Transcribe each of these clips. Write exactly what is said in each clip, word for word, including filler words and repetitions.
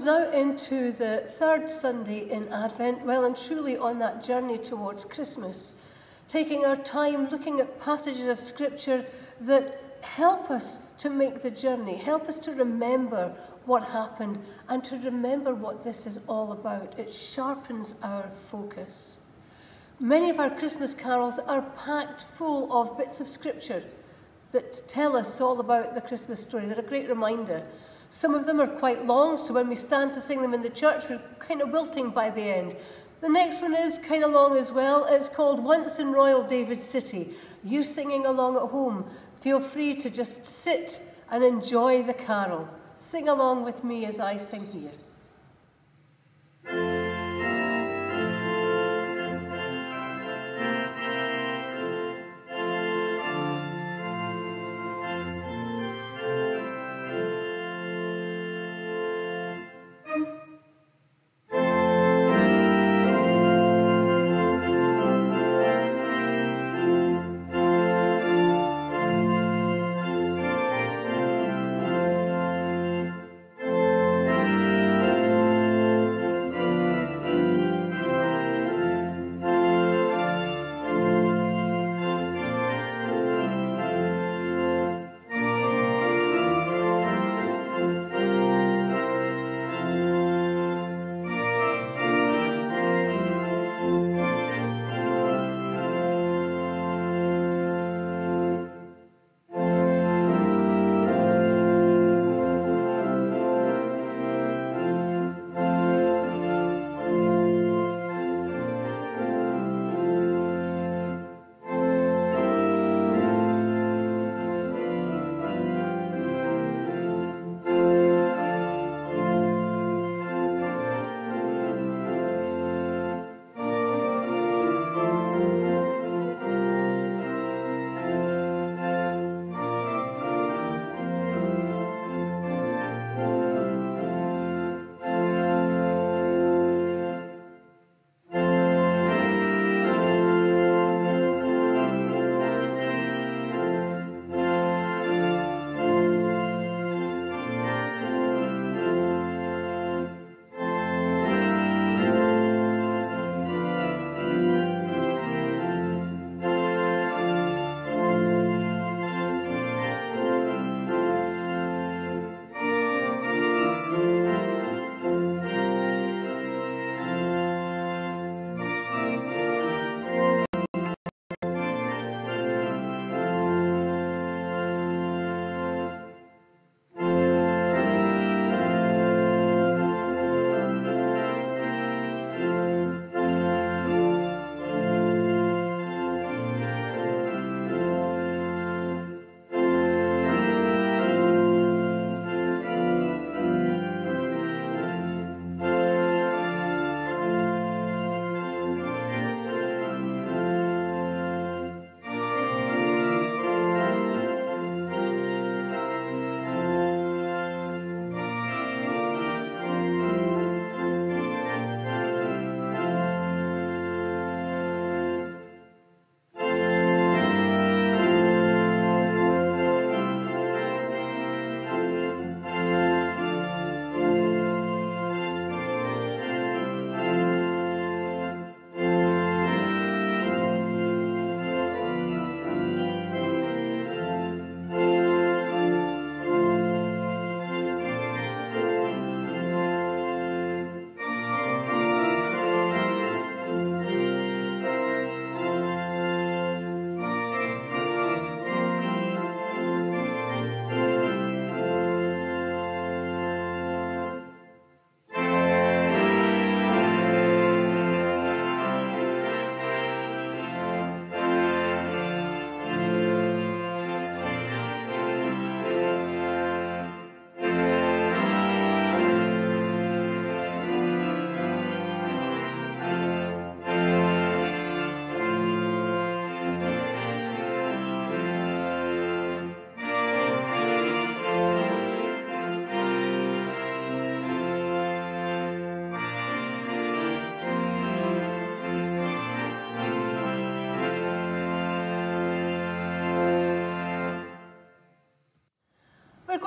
now into the third Sunday in Advent, well and truly on that journey towards Christmas, taking our time looking at passages of Scripture that help us to make the journey, help us to remember what happened and to remember what this is all about. It sharpens our focus. Many of our Christmas carols are packed full of bits of Scripture that tell us all about the Christmas story. They're a great reminder. Some of them are quite long, so when we stand to sing them in the church, we're kind of wilting by the end. The next one is kind of long as well. It's called Once in Royal David's City. You're singing along at home. Feel free to just sit and enjoy the carol. Sing along with me as I sing here. Thank you.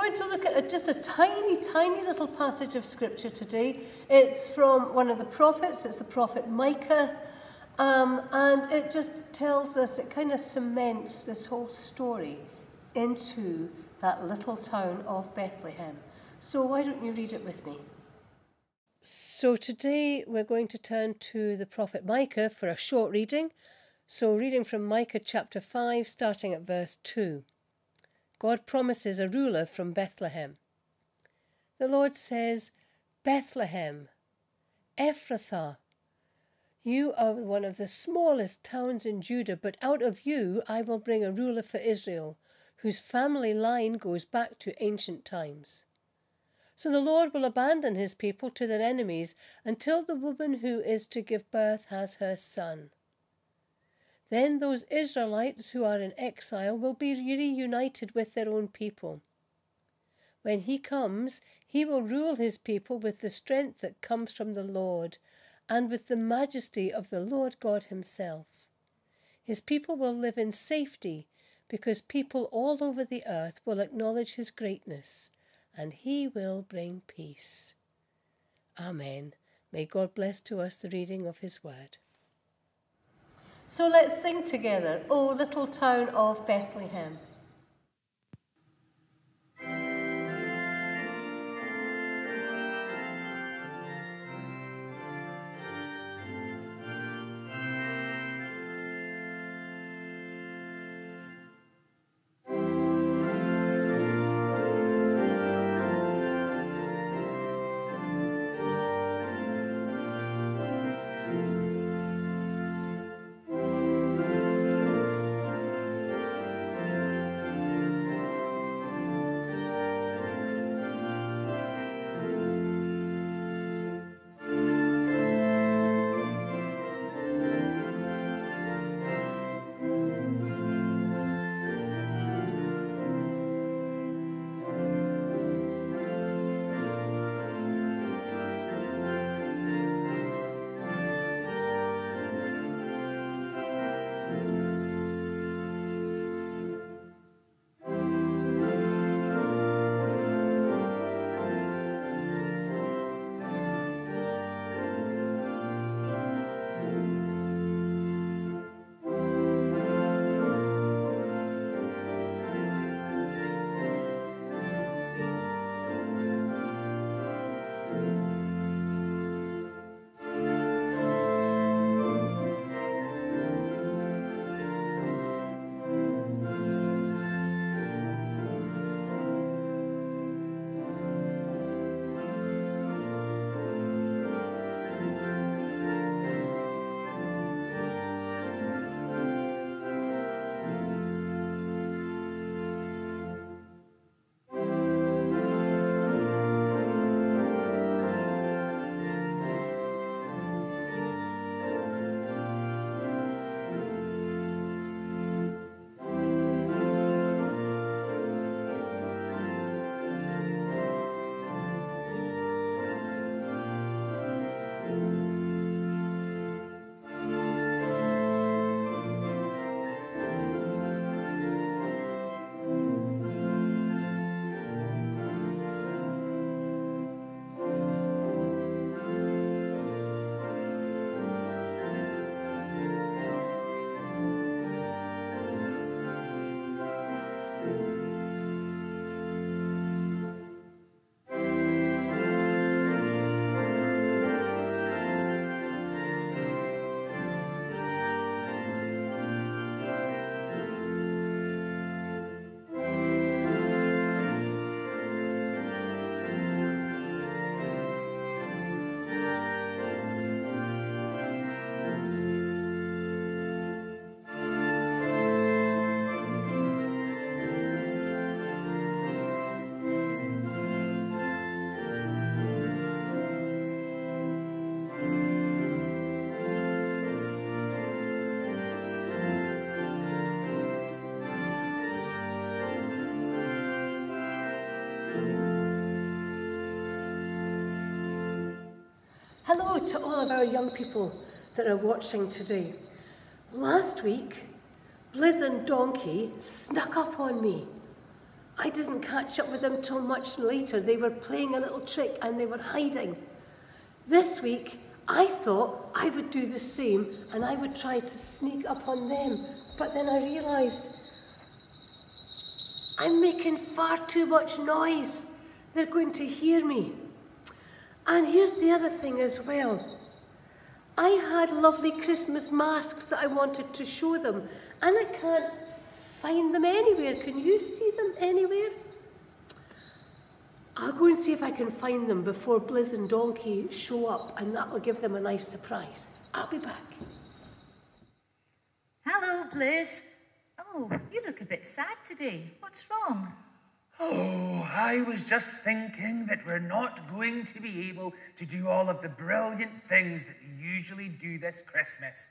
going to look at a, just a tiny, tiny little passage of scripture today. It's from one of the prophets. It's the prophet Micah. Um, and it just tells us, it kind of cements this whole story into that little town of Bethlehem. So why don't you read it with me? So today we're going to turn to the prophet Micah for a short reading. So reading from Micah chapter five, starting at verse two. God promises a ruler from Bethlehem. The Lord says, Bethlehem, Ephrathah, you are one of the smallest towns in Judah, but out of you I will bring a ruler for Israel, whose family line goes back to ancient times. So the Lord will abandon his people to their enemies until the woman who is to give birth has her son. Then those Israelites who are in exile will be reunited with their own people. When he comes, he will rule his people with the strength that comes from the Lord, and with the majesty of the Lord God himself. His people will live in safety, because people all over the earth will acknowledge his greatness, and he will bring peace. Amen. May God bless to us the reading of his word. So let's sing together, O little town of Bethlehem. Hello to all of our young people that are watching today. Last week, Bliz and Donkey snuck up on me. I didn't catch up with them till much later. They were playing a little trick and they were hiding. This week, I thought I would do the same and I would try to sneak up on them. But then I realised I'm making far too much noise. They're going to hear me. And here's the other thing as well. I had lovely Christmas masks that I wanted to show them, and I can't find them anywhere. Can you see them anywhere? I'll go and see if I can find them before Bliz and Donkey show up, and that'll give them a nice surprise. I'll be back. Hello, Bliz. Oh, you look a bit sad today. What's wrong? Oh, I was just thinking that we're not going to be able to do all of the brilliant things that we usually do this Christmas.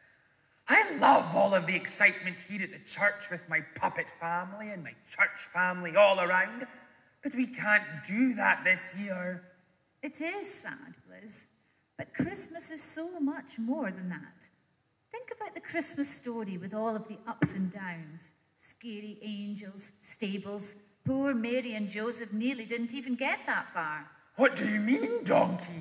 I love all of the excitement here at the church with my puppet family and my church family all around, but we can't do that this year. It is sad, Bliz, but Christmas is so much more than that. Think about the Christmas story with all of the ups and downs. Scary angels, stables. Poor Mary and Joseph nearly didn't even get that far. What do you mean, Donkey?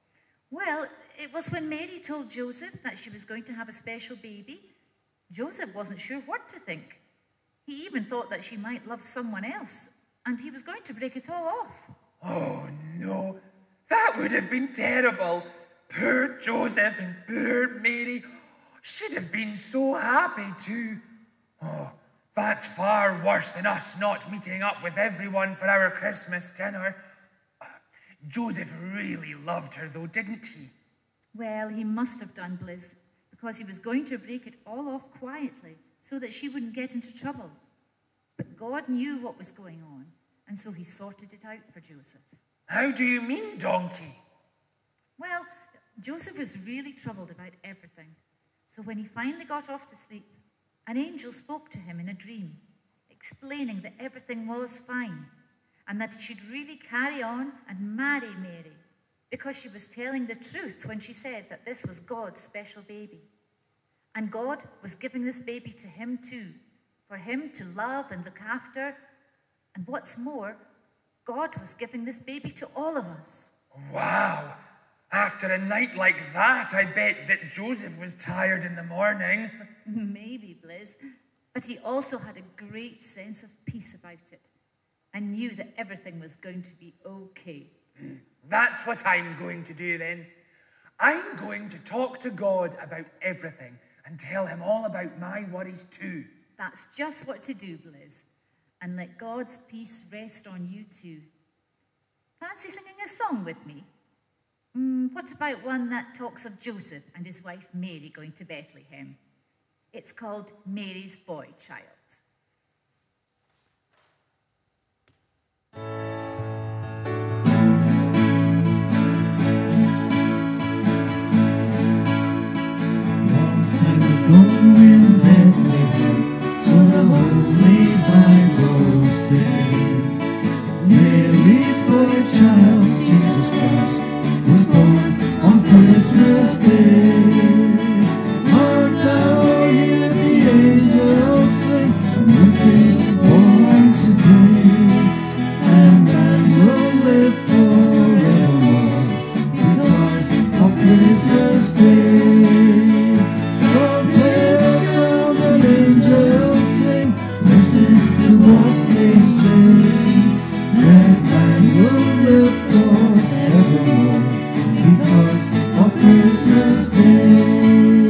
Well, it was when Mary told Joseph that she was going to have a special baby. Joseph wasn't sure what to think. He even thought that she might love someone else, and he was going to break it all off. Oh, no. That would have been terrible. Poor Joseph and poor Mary. She'd have been so happy too. Oh, that's far worse than us not meeting up with everyone for our Christmas dinner. Uh, Joseph really loved her though, didn't he? Well, he must have done, Bliz, because he was going to break it all off quietly so that she wouldn't get into trouble. But God knew what was going on, and so he sorted it out for Joseph. How do you mean, Donkey? Well, Joseph was really troubled about everything. So when he finally got off to sleep, an angel spoke to him in a dream, explaining that everything was fine and that he should really carry on and marry Mary because she was telling the truth when she said that this was God's special baby. And God was giving this baby to him too, for him to love and look after. And what's more, God was giving this baby to all of us. Wow! After a night like that, I bet that Joseph was tired in the morning. Maybe, Bliz. But he also had a great sense of peace about it and knew that everything was going to be okay. That's what I'm going to do then. I'm going to talk to God about everything and tell him all about my worries too. That's just what to do, Bliz. And let God's peace rest on you too. Fancy singing a song with me? Mm, what about one that talks of Joseph and his wife Mary going to Bethlehem? It's called Mary's Boy Child. Long time ago in Bethlehem, so the Holy Bible said, Mary's boy child, Jesus Christ, was born on Christmas Day. Art thou hear the angels sing, a new King born today, and man will live forevermore because of Christmas Day. Trumpet sound and angels sing, listen to what they say, that man will live forevermore because of Christmas Day.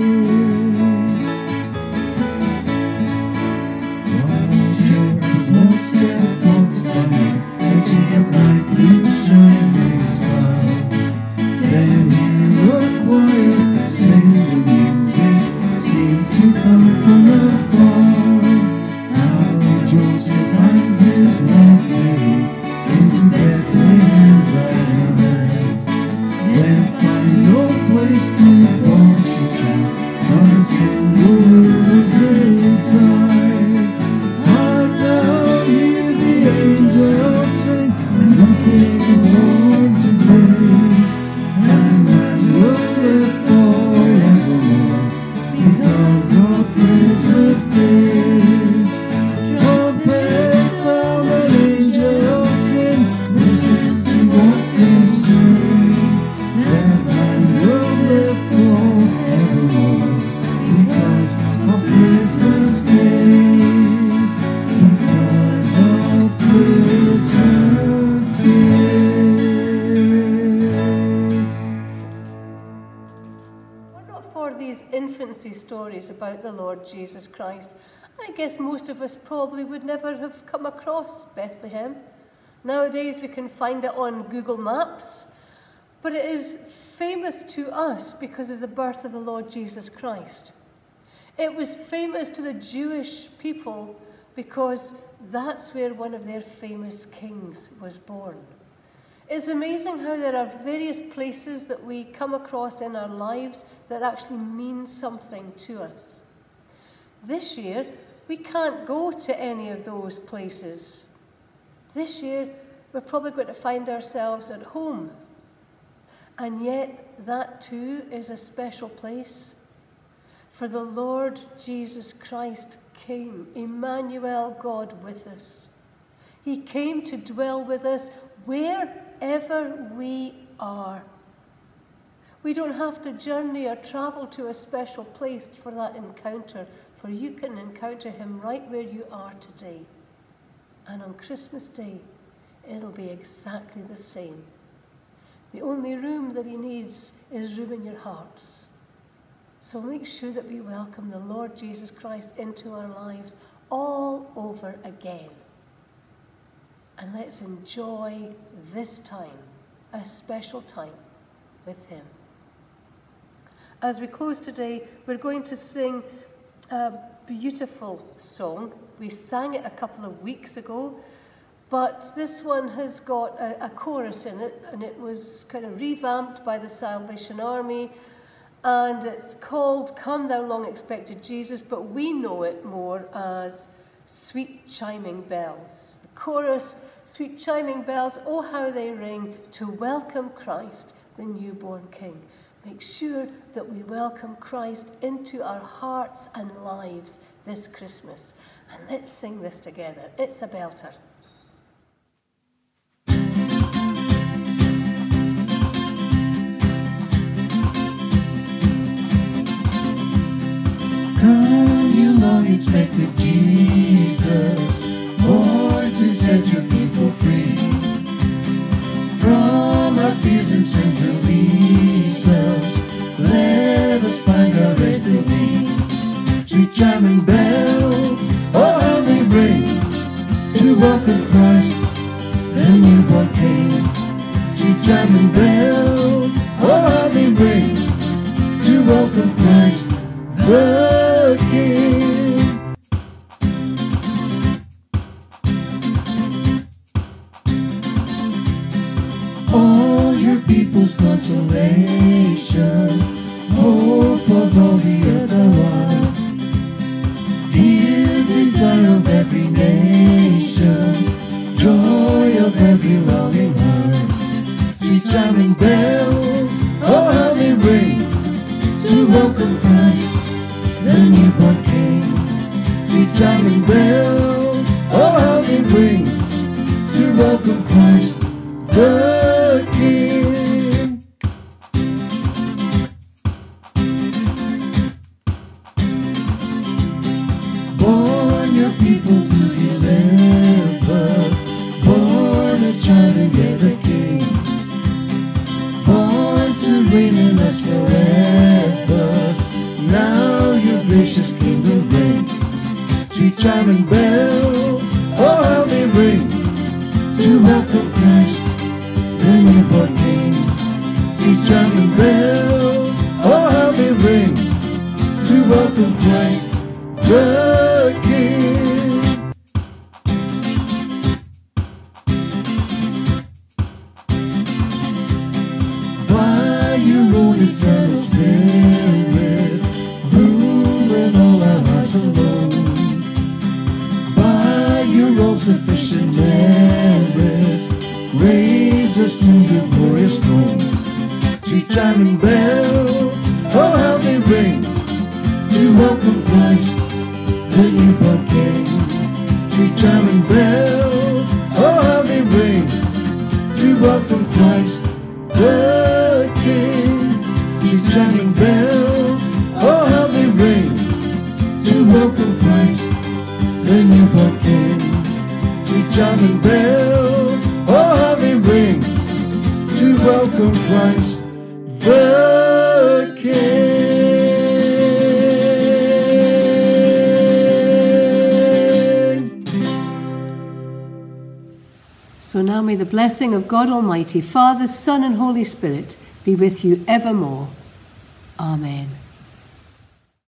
While shepherds watch their flocks by, they see a bright blue shining star. Then hear a choir singing music seemed to come from afar. How Joseph and his wife see stories about the Lord Jesus Christ. I guess most of us probably would never have come across Bethlehem. Nowadays we can find it on Google Maps, but it is famous to us because of the birth of the Lord Jesus Christ. It was famous to the Jewish people because that's where one of their famous kings was born. It's amazing how there are various places that we come across in our lives that actually mean something to us. This year, we can't go to any of those places. This year, we're probably going to find ourselves at home. And yet, that too is a special place. For the Lord Jesus Christ came, Emmanuel, God with us. He came to dwell with us wherever we are. We don't have to journey or travel to a special place for that encounter, for you can encounter him right where you are today. And on Christmas Day, it'll be exactly the same. The only room that he needs is room in your hearts. So make sure that we welcome the Lord Jesus Christ into our lives all over again. And let's enjoy this time, a special time with him. As we close today, we're going to sing a beautiful song. We sang it a couple of weeks ago, but this one has got a, a chorus in it, and it was kind of revamped by the Salvation Army, and it's called Come Thou Long Expected Jesus, but we know it more as Sweet Chiming Bells. The chorus, sweet chiming bells, oh how they ring to welcome Christ, the newborn King. Make sure that we welcome Christ into our hearts and lives this Christmas. And let's sing this together. It's a belter. Come, you long expected Jesus, born to set your people free from our fears and sins, release us. Let us find our rest in thee. Sweet chiming bells, oh how they ring to welcome Christ, the newborn King. Sweet chiming bells, oh how they ring to welcome Christ, the King. All your people's consolation, hope of all the earth alive, dear desire of every nation, joy of every longing heart. Sweet chiming bells, oh how they ring to welcome Christ, the newborn King. Sweet chiming bells, oh how they ring to welcome Christ, the King. Born your people to deliver, born a child and yet a King, born to reign in us forever. Now your gracious kingdom reign. Sweet chiming bells, oh how they ring to welcome Christ, the newborn King. Sweet chiming bells, oh how they ring to welcome Christ, the King. By your own eternal Spirit, rule in all our hearts alone. By your all-sufficient merit, raise us to your glorious throne. Sweet chiming bells, oh how they ring to welcome Christ, the newborn King. Sweet chiming bells, oh how they ring to welcome Christ, the King. Sweet chiming bells, oh how they ring to welcome Christ, the newborn King. Sweet chiming bells, oh how they ring to welcome Christ, the King. So now may the blessing of God Almighty, Father, Son, and Holy Spirit be with you evermore. Amen.